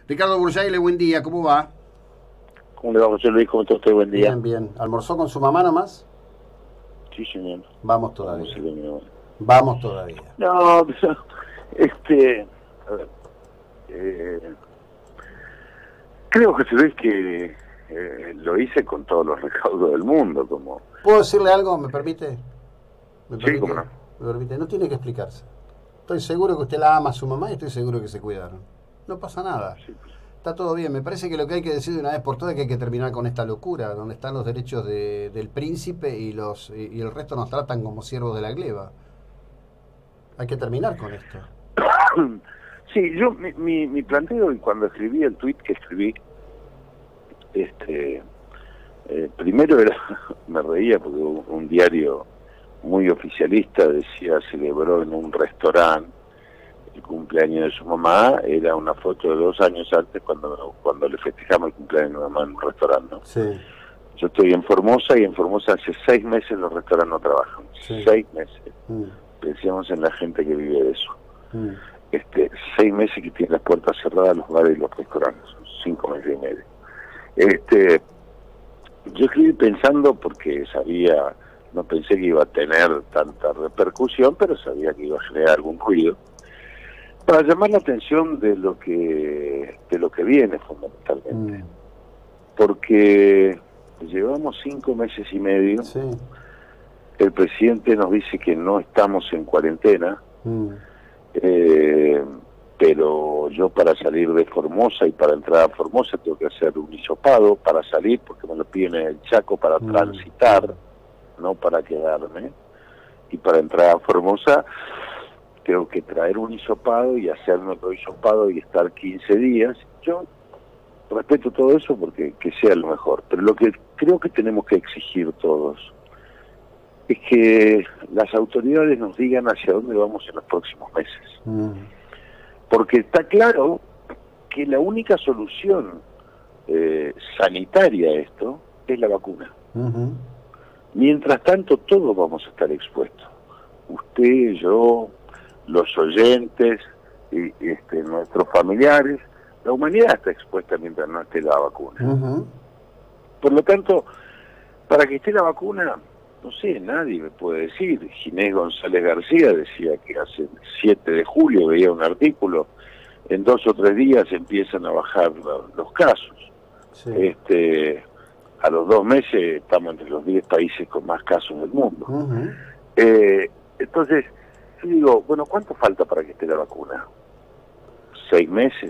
Ricardo Burjaile, buen día, ¿cómo va? ¿Cómo le va, José Luis? ¿Cómo está usted? Buen día. Bien, bien. ¿Almorzó con su mamá nomás? Sí, señor. Vamos Vamos a todavía. ir de nuevo. Vamos todavía. No, este... A ver, creo, José Luis, que lo hice con todos los recaudos del mundo, como... ¿Puedo decirle algo? ¿Me permite? ¿Me Sí, cómo permite? no. ¿Me permite? No tiene que explicarse. Estoy seguro que usted la ama a su mamá y estoy seguro que se cuidaron. No pasa nada. Sí, pues. Está todo bien. Me parece que lo que hay que decir de una vez por todas es que hay que terminar con esta locura, donde están los derechos del príncipe y el resto nos tratan como siervos de la gleba. Hay que terminar con esto. Sí, mi planteo, y cuando escribí el tuit que escribí, este, primero era, me reía porque un diario muy oficialista decía, celebró en un restaurante el cumpleaños de su mamá, era una foto de 2 años antes cuando le festejamos el cumpleaños de mi mamá en un restaurante, ¿no? Sí, Yo estoy en Formosa y en Formosa hace 6 meses los restaurantes no trabajan. sí. 6 meses. Mm, Pensemos en la gente que vive de eso. mm, 6 meses que tienen las puertas cerradas los bares y los restaurantes. Son 5 meses y medio. Yo escribí pensando porque no pensé que iba a tener tanta repercusión, pero sabía que iba a generar algún ruido, para llamar la atención de lo que viene fundamentalmente. mm. Porque llevamos 5 meses y medio, Sí. el presidente nos dice que no estamos en cuarentena, Mm, pero yo para salir de Formosa y para entrar a Formosa tengo que hacer un hisopado para salir, porque me lo piden en el Chaco para transitar, no para quedarme, y para entrar a Formosa tengo que traer un hisopado y hacerme otro hisopado y estar 15 días. Yo respeto todo eso porque que sea lo mejor, pero lo que creo que tenemos que exigir todos es que las autoridades nos digan hacia dónde vamos en los próximos meses, mm. porque está claro que la única solución sanitaria a esto es la vacuna. Ujú. Mientras tanto todos vamos a estar expuestos, usted, yo, los oyentes, y, nuestros familiares. La humanidad está expuesta mientras no esté la vacuna. Ujú. Por lo tanto, para que esté la vacuna, no sé, nadie me puede decir. Ginés González García decía que hace el 7 de julio, veía un artículo, en 2 o 3 días empiezan a bajar los casos. Sí. A los 2 meses estamos entre los 10 países con más casos del mundo. Ujú. Entonces, yo digo, bueno, ¿cuánto falta para que esté la vacuna? ¿6 meses?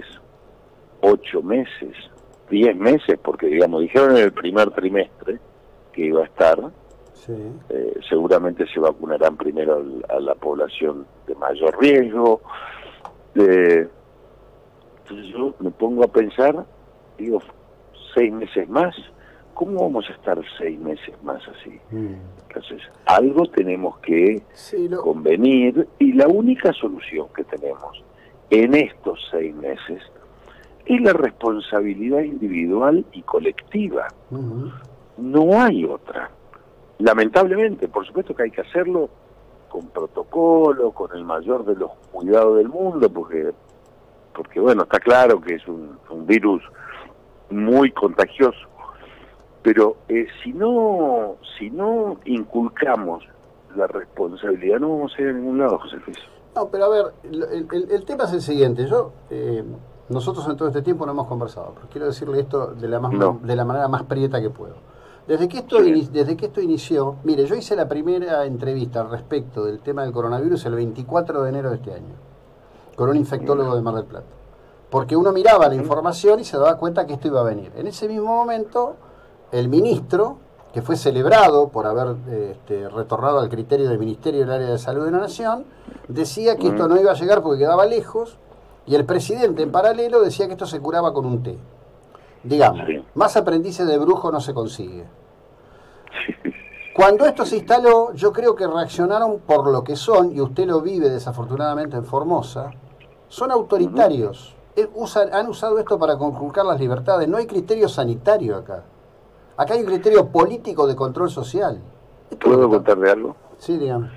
8 meses, 10 meses, porque digamos, dijeron en el primer trimestre que iba a estar, Sí. seguramente se vacunarán primero a la población de mayor riesgo. Entonces yo me pongo a pensar, digo, 6 meses más, ¿cómo vamos a estar 6 meses más así? Mm. Entonces, algo tenemos que Sí, convenir, y la única solución que tenemos en estos 6 meses es la responsabilidad individual y colectiva. Ujú. No hay otra. Lamentablemente, por supuesto que hay que hacerlo con protocolo, con el mayor de los cuidados del mundo, porque bueno, está claro que es un virus muy contagioso. Pero si no inculcamos la responsabilidad, no vamos a ir a ningún lado, José Luis. No, pero a ver, el tema es el siguiente. Nosotros en todo este tiempo no hemos conversado, pero quiero decirle esto No. de la manera más prieta que puedo. Sí. Desde que esto inició, mire, yo hice la primera entrevista al respecto del tema del coronavirus el 24 de enero de este año, con un infectólogo de Mar del Plata. Porque uno miraba la información y se daba cuenta que esto iba a venir. En ese mismo momento, el ministro, que fue celebrado por haber retornado al criterio del Ministerio del Área de Salud de la Nación, decía que esto no iba a llegar porque quedaba lejos, y el presidente en paralelo decía que esto se curaba con un té. Digamos, Sí. más aprendices de brujo no se consigue. Cuando esto se instaló, yo creo que reaccionaron por lo que son, y usted lo vive desafortunadamente en Formosa, son autoritarios. Han usado esto para conculcar las libertades. No hay criterio sanitario acá. Acá hay un criterio político de control social. Esto es lo que ¿Puedo está. contarle algo? Sí, digamos.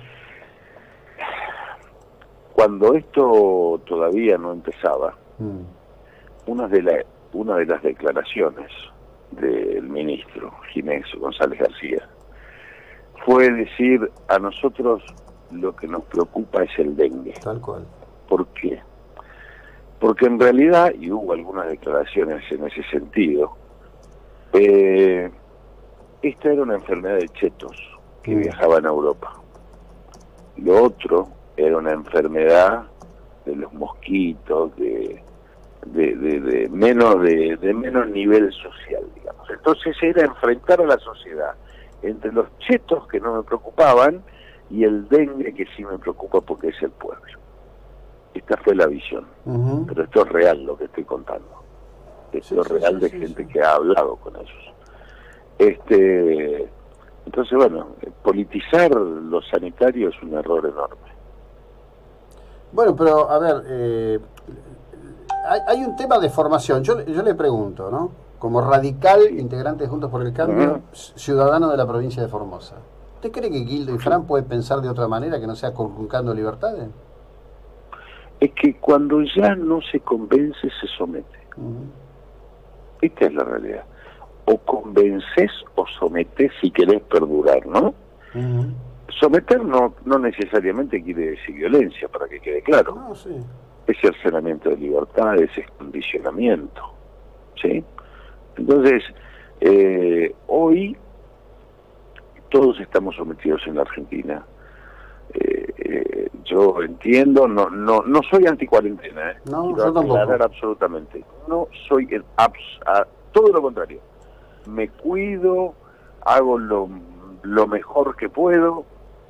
Cuando esto todavía no empezaba, Mm. una de las declaraciones del ministro Ginés González García fue decir: a nosotros lo que nos preocupa es el dengue. Tal cual. ¿Por qué? Porque en realidad, y hubo algunas declaraciones en ese sentido, esta era una enfermedad de chetos que viajaban a Europa. Lo otro era una enfermedad de los mosquitos, de menos nivel social, digamos. Entonces era enfrentar a la sociedad entre los chetos, que no me preocupaban, y el dengue, que sí me preocupa porque es el pueblo. Esta fue la visión. Pero esto es real lo que estoy contando. Esto es real de gente que ha hablado con ellos. Entonces, bueno, politizar lo sanitario es un error enorme. Bueno, pero a ver, hay un tema de formación. Yo le pregunto, ¿no? Como radical, integrante de Juntos por el Cambio, ciudadano de la provincia de Formosa, ¿usted cree que Guildo y Fran puede pensar de otra manera que no sea conculcando libertades? Es que cuando ya no se convence, se somete. Esta es la realidad. O convences o sometés si querés perdurar, ¿no? Someter no necesariamente quiere decir violencia, para que quede claro. No, sí. Es cercenamiento de libertades, es condicionamiento, ¿sí? Entonces, hoy todos estamos sometidos en la Argentina. Yo entiendo, no soy anticuarentena, no, quiero yo tampoco. aclarar absolutamente. No soy todo lo contrario. Me cuido, hago lo mejor que puedo,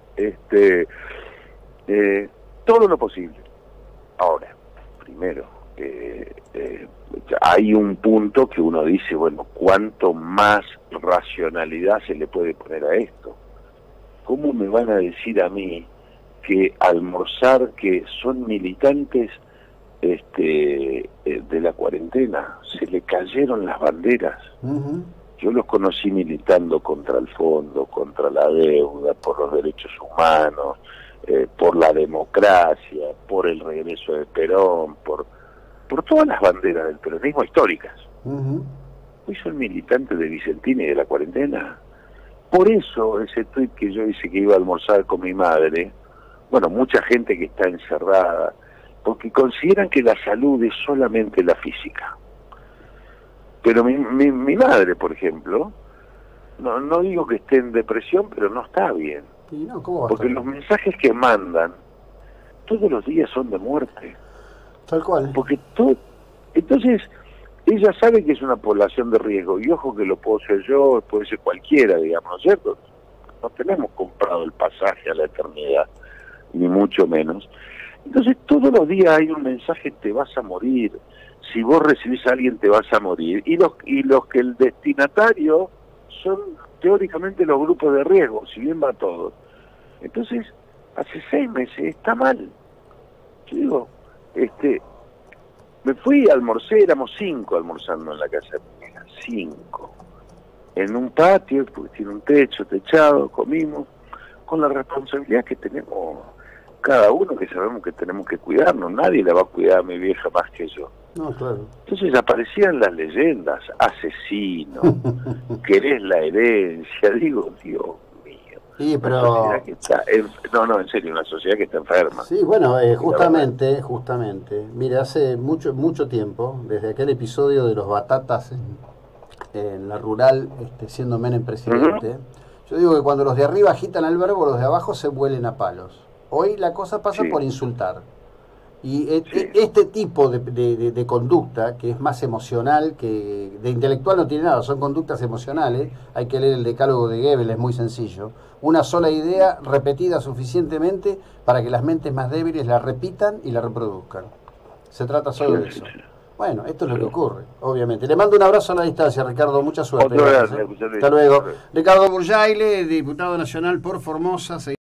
todo lo posible. Ahora, primero, hay un punto que uno dice, bueno, ¿cuánto más racionalidad se le puede poner a esto? ¿Cómo me van a decir a mí que almorzar, que son militantes de la cuarentena, se le cayeron las banderas? Yo los conocí militando contra el fondo, contra la deuda, por los derechos humanos, por la democracia, por el regreso de Perón, por todas las banderas del peronismo históricas. Hoy son militantes de Vicentini y de la cuarentena. Por eso ese tuit que yo hice que iba a almorzar con mi madre, bueno, mucha gente que está encerrada, porque consideran que la salud es solamente la física. Pero mi madre, por ejemplo, no digo que esté en depresión, pero no está bien. ¿Y no? ¿Cómo va a porque estar? los mensajes que mandan todos los días son de muerte. Tal cual. Porque entonces ella sabe que es una población de riesgo, y ojo que lo puedo ser yo, puede ser cualquiera, digamos, ¿no es cierto? No tenemos comprado el pasaje a la eternidad, ni mucho menos. Entonces todos los días hay un mensaje: te vas a morir, si vos recibís a alguien te vas a morir, y los que el destinatario son teóricamente los grupos de riesgo, si bien va todos. Entonces, hace 6 meses está mal. Yo digo, me fui, almorcé, éramos 5 almorzando en la casa de mi hija, 5. En un patio, porque tiene un techo techado, comimos, con la responsabilidad que tenemos cada uno, que sabemos que tenemos que cuidarnos. Nadie la va a cuidar a mi vieja más que yo. No, claro. Entonces aparecían las leyendas: asesino, querés la herencia. Digo, Dios mío. Sí, pero... Una sociedad que está en serio, una sociedad que está enferma. Sí, bueno, justamente. Mire, hace mucho tiempo, desde aquel episodio de los batatas en la rural, siendo Menem presidente, yo digo que cuando los de arriba agitan el verbo, los de abajo se vuelen a palos. Hoy la cosa pasa por insultar. Y este tipo de conducta, que es más emocional, que de intelectual no tiene nada, son conductas emocionales. Hay que leer el decálogo de Goebbels, es muy sencillo. Una sola idea repetida suficientemente para que las mentes más débiles la repitan y la reproduzcan. Se trata solo de eso. Bueno, esto es lo que ocurre, obviamente. Le mando un abrazo a la distancia, Ricardo, mucha suerte. Gracias, Hasta luego. Ricardo Burjaile, diputado nacional por Formosa.